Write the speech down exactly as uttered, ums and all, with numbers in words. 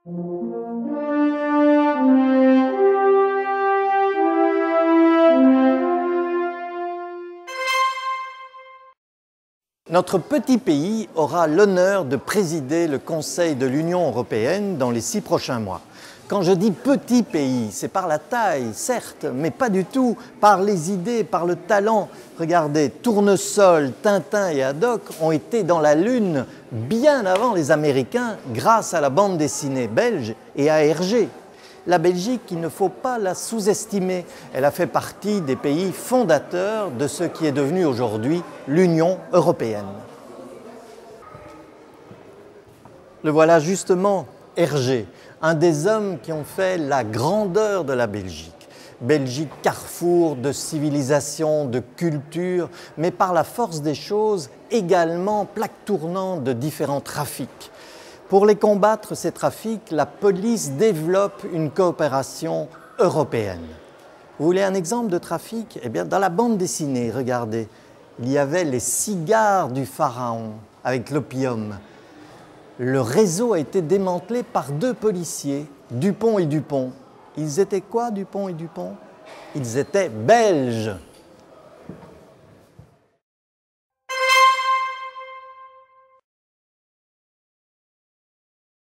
Notre petit pays aura l'honneur de présider le Conseil de l'Union européenne dans les six prochains mois. Quand je dis petit pays, c'est par la taille, certes, mais pas du tout par les idées, par le talent. Regardez, Tournesol, Tintin et Haddock ont été dans la Lune bien avant les Américains grâce à la bande dessinée belge et à Hergé. La Belgique, il ne faut pas la sous-estimer. Elle a fait partie des pays fondateurs de ce qui est devenu aujourd'hui l'Union européenne. Le voilà justement, Hergé, un des hommes qui ont fait la grandeur de la Belgique. Belgique, carrefour de civilisation, de culture, mais par la force des choses, également plaque tournante de différents trafics. Pour les combattre, ces trafics, la police développe une coopération européenne. Vous voulez un exemple de trafic? Eh bien, dans la bande dessinée, regardez, il y avait les cigares du pharaon avec l'opium. Le réseau a été démantelé par deux policiers, Dupont et Dupont. Ils étaient quoi, Dupont et Dupont? Ils étaient belges.